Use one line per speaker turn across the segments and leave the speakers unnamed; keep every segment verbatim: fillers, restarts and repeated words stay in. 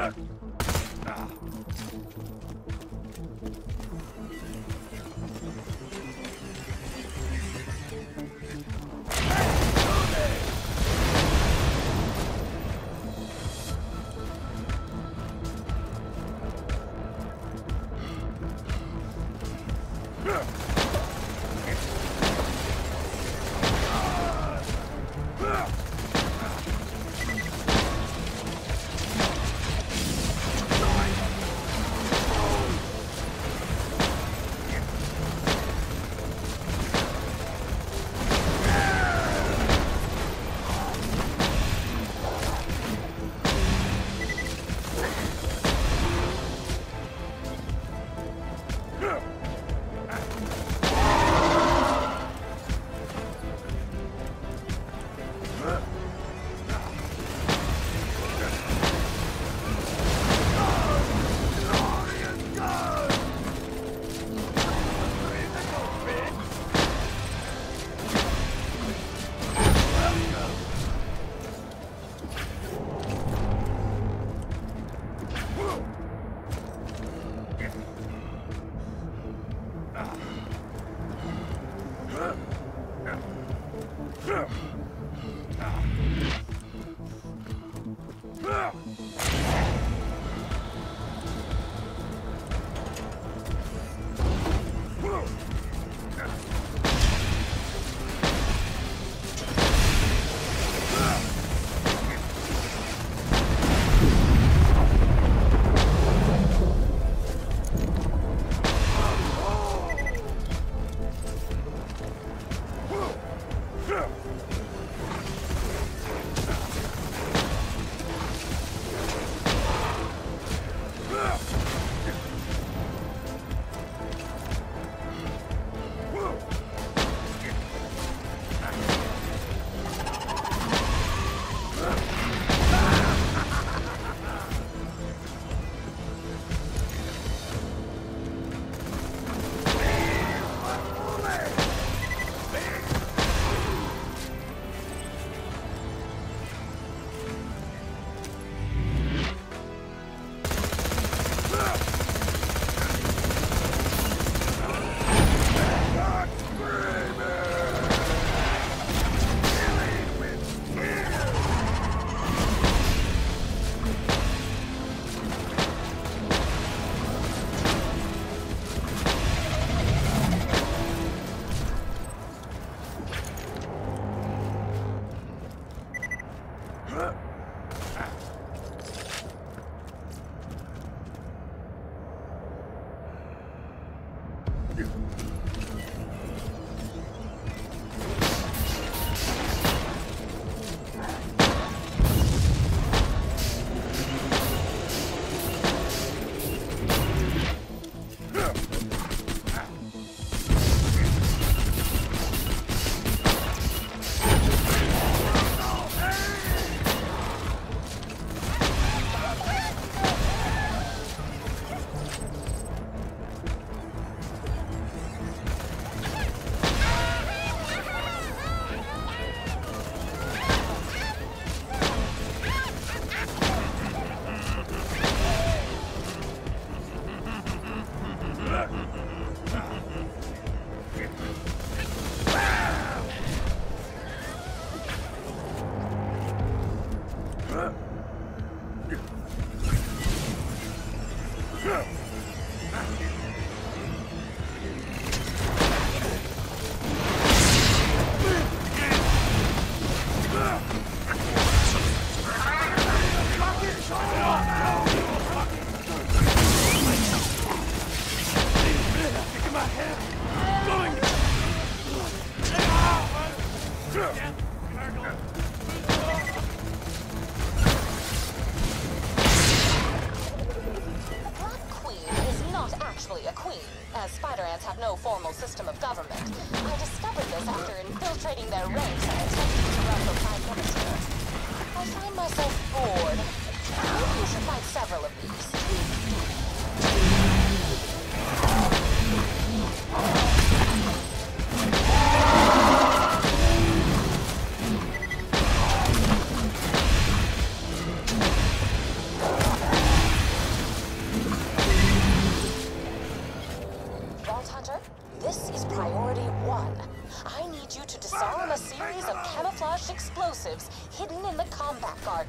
System of government. I discovered this after infiltrating their ranks and attempting to run for Prime Minister. I find myself bored. Maybe you should find several of these. from that garden.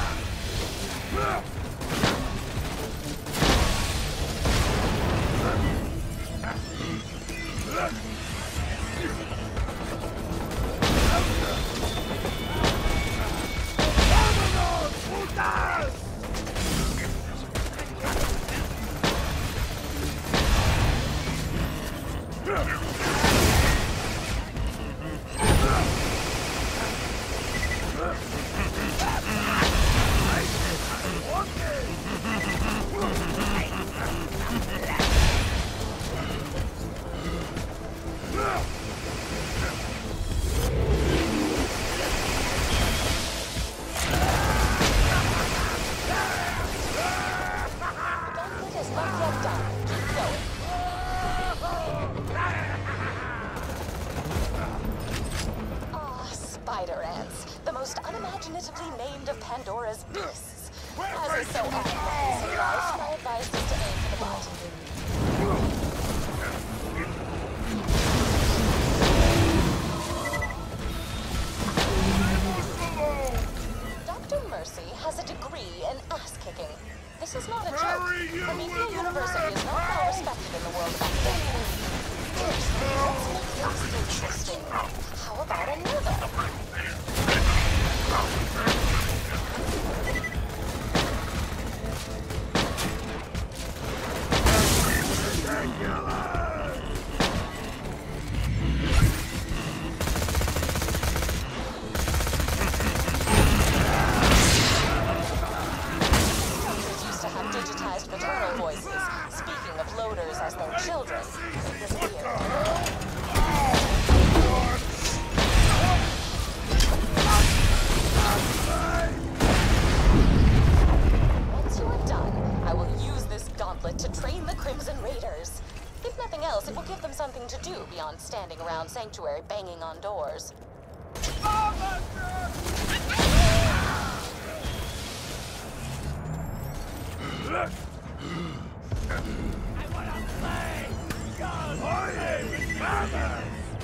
Spider ants, the most unimaginatively named of Pandora's beasts. As is so often the case in life, my advice is to aim for the butt. Doctor Mercy has a degree in ass-kicking. This is not a joke. Prometheus University is not well respected in the world of academia. Seriously, let's make things interesting. How about another? Doctors used to have digitized maternal voices, speaking of loaders as their children. It was weird. To train the Crimson Raiders. If nothing else, it will give them something to do beyond standing around Sanctuary banging on doors.
I wanna play! God, play with mama!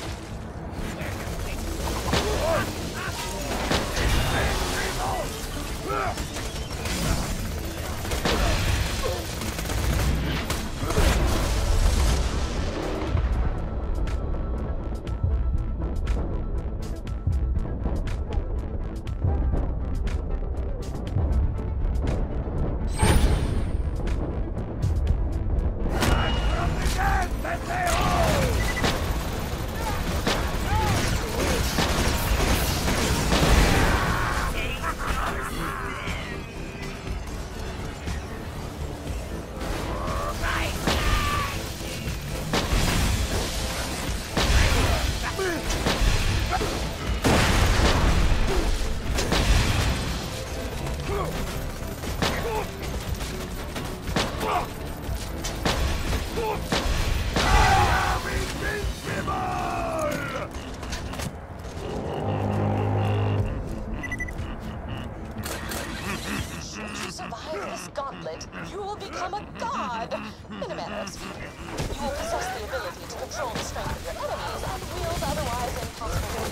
You will become a god! In a manner of speaking. You will possess the ability to control the strength of your enemies and wield otherwise impossible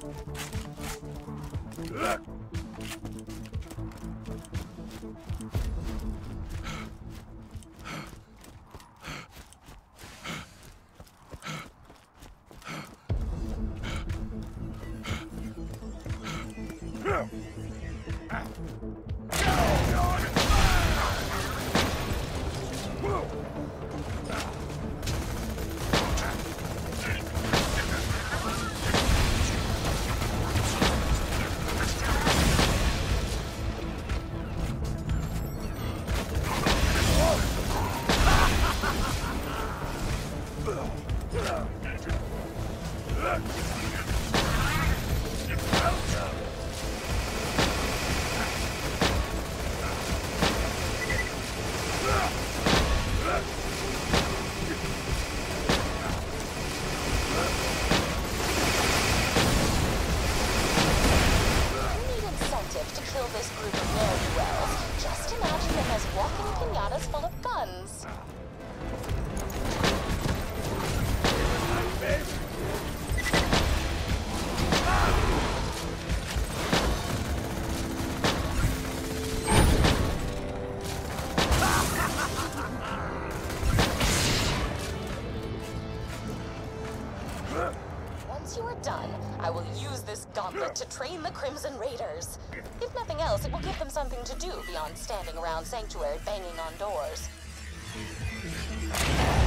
To train the Crimson Raiders. If nothing else, it will give them something to do beyond standing around Sanctuary banging on doors.